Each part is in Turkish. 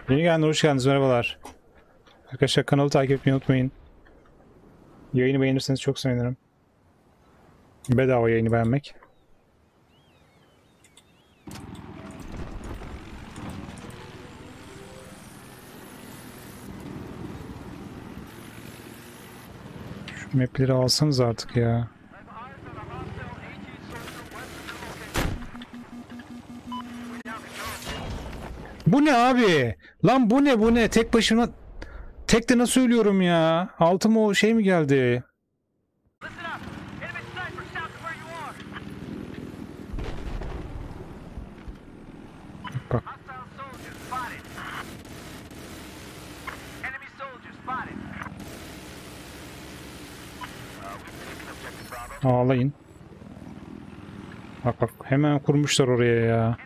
Yeni gelenler hoş geldiniz, merhabalar. Arkadaşlar kanalı takip etmeyi unutmayın. Yayını beğenirseniz çok sevinirim. Bedava yayını beğenmek. Şu mapleri alsanız artık ya. Bu ne abi? Lan bu ne bu ne? Tek başına... Tek de nasıl ölüyorum ya? Altıma o şey mi geldi? Bak. Ağlayın. Bak bak hemen kurmuşlar oraya ya.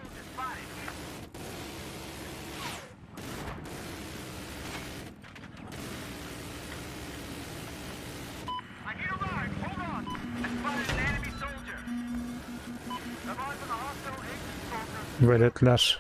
Veletler.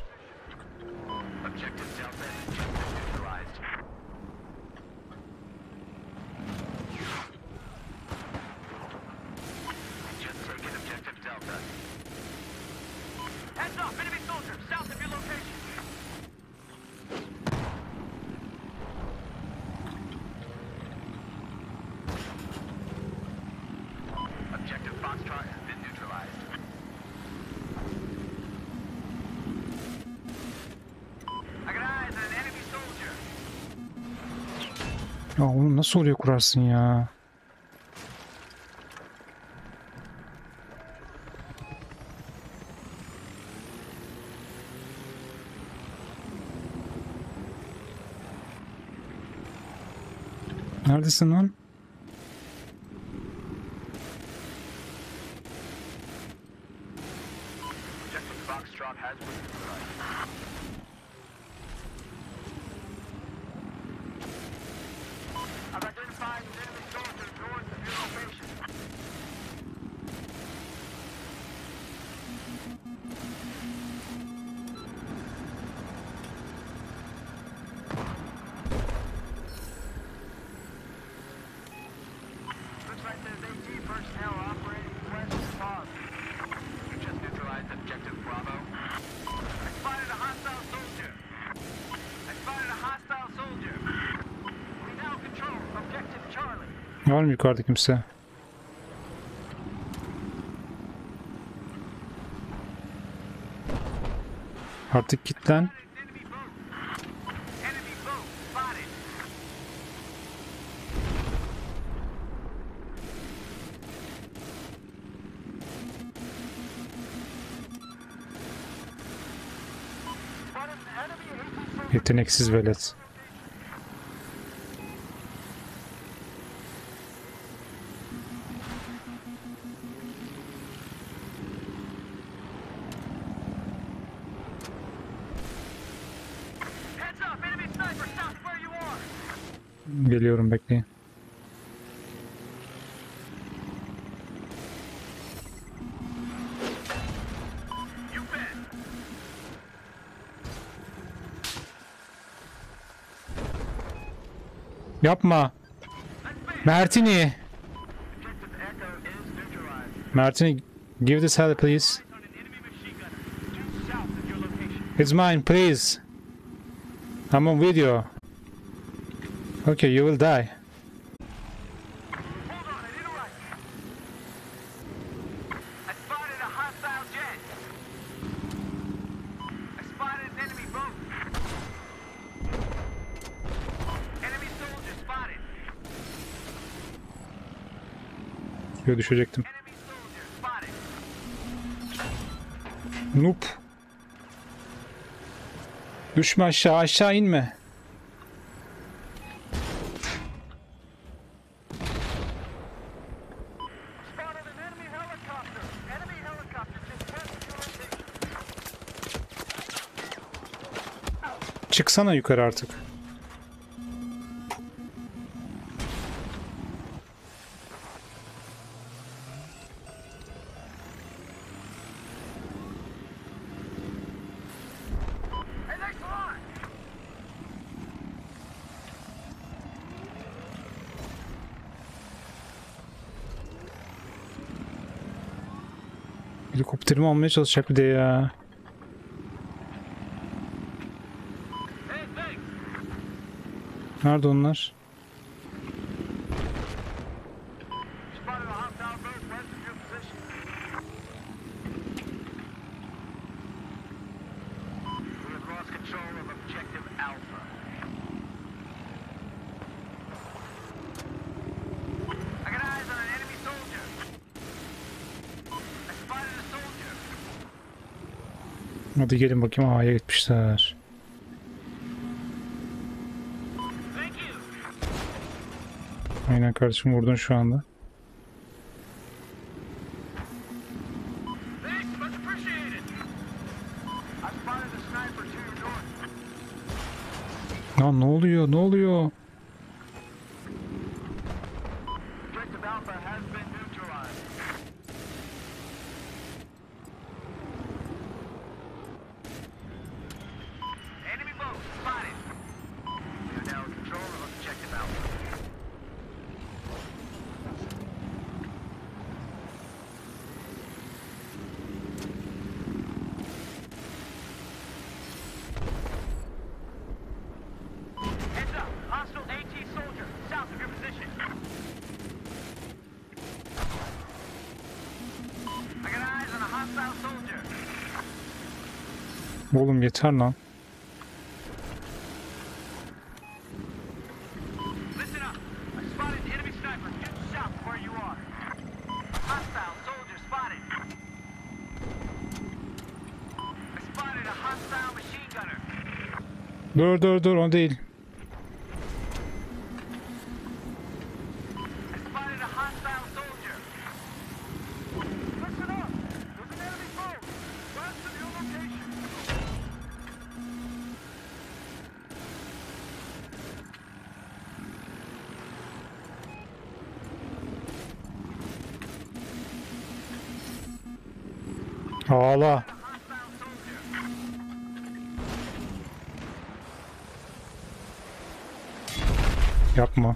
Ya onu nasıl oraya kurarsın ya? Neredesin lan? Var mı yukarıda kimse? Artık git lan. Yeteneksiz velet. Geliyorum bekleyin. Yapma. Martini. Martini, give this help please. It's mine, please. I'm on video. Okay, you will die. Yo, düşecektim. Noob. Düşme aşağı, aşağı inme. Çıksana yukarı artık. Helikopterimi almaya çalışacak bir de ya. Nerede onlar? Hadi gelin bakayım, A'ya gitmişler. Aynen kardeşim, vurdun şu anda. Lan ne oluyor? Ne oluyor? Oğlum yeter lan. Dur o değil. Ağla. Yapma.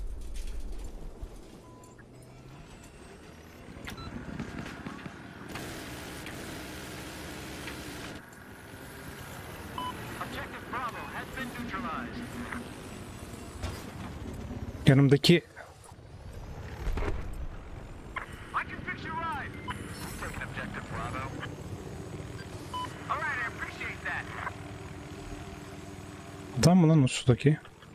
Yanımdaki adam mı lan o sudaki?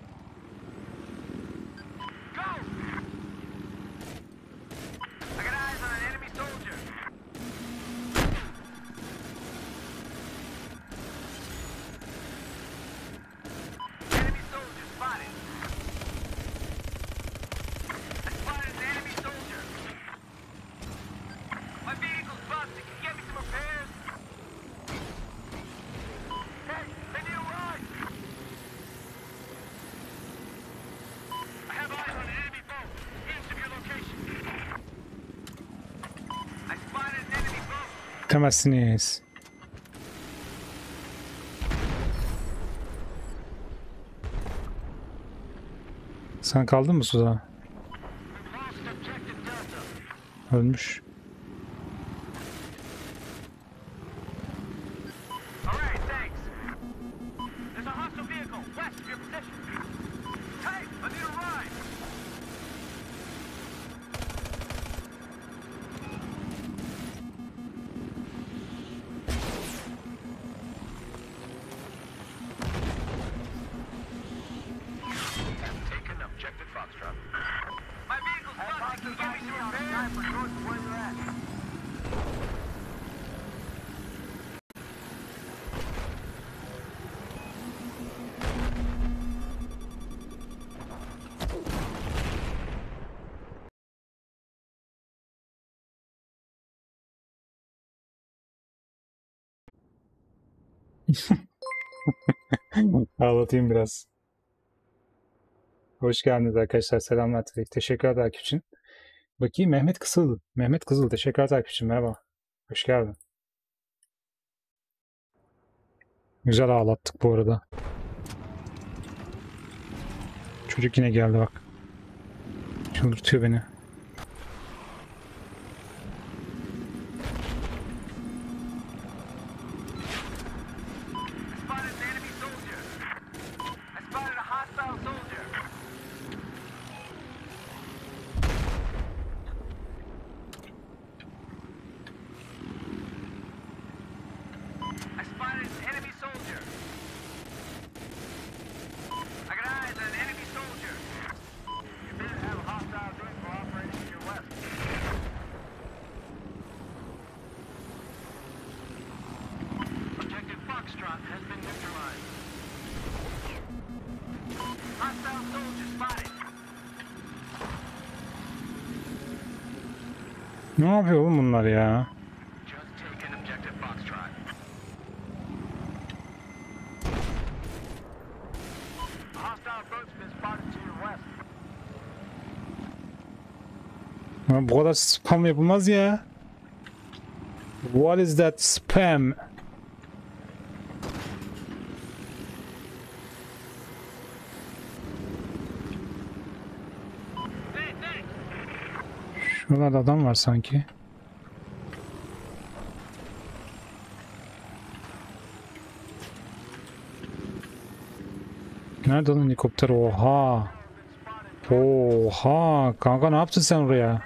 Bitemezsiniz. Sen kaldın mı suda? Ölmüş. Ağlatayım biraz. Hoş geldiniz arkadaşlar. Selamlar. Teşekkürler takip için. Bakayım, Mehmet Kızıl. Mehmet Kızıl. Teşekkürler takip için. Merhaba. Hoş geldin. Güzel ağlattık bu arada. Çocuk yine geldi bak. Çıldırtıyor beni. Ne yapıyor oğlum bunlar ya? Just taken objective Foxtrot. Hostile boat's been spotted to your west. Ya bu kadar spam yapılmaz ya. What is that spam? Şuralarda adam var sanki. Nerede lan helikopter? Oha. Oha. Kanka ne yaptın sen oraya?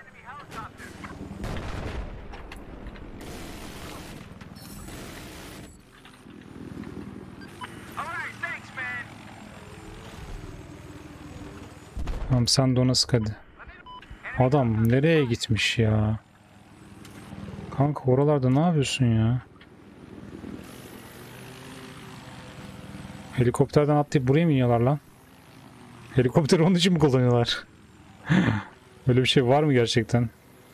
Alright, thanks, man. Tamam sen de ona sık hadi. Adam nereye gitmiş ya? Kanka oralarda ne yapıyorsun ya? Helikopterden atlayıp buraya mı iniyorlar lan? Helikopteri onun için mi kullanıyorlar? Öyle bir şey var mı gerçekten?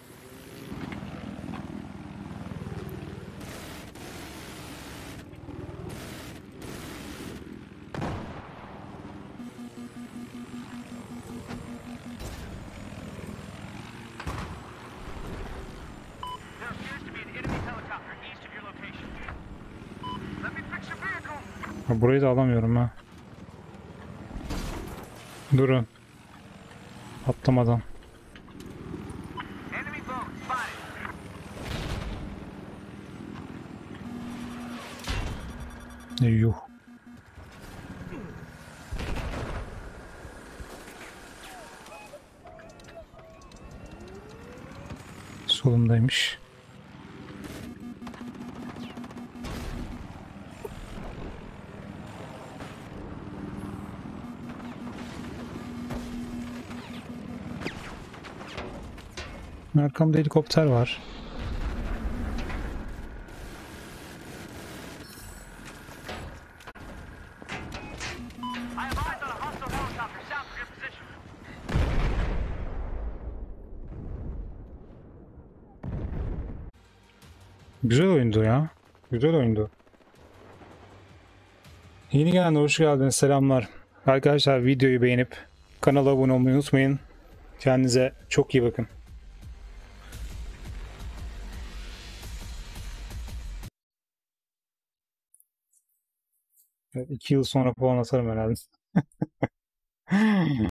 There appears to be an enemy helicopter east of your location. Let me fix your vehicle. Ha, burayı da alamıyorum ha. Durun. Atlamadan. Enemy boat spotted. Yuh. Solumdaymış. Arkamda helikopter var. I have eyes on a hostile helicopter south of your position. Güzel oyundu ya. Güzel oyundu. Yeni gelenler hoş geldiniz. Selamlar. Arkadaşlar videoyu beğenip kanala abone olmayı unutmayın. Kendinize çok iyi bakın. Evet, 2 yıl sonra falan atarım herhalde.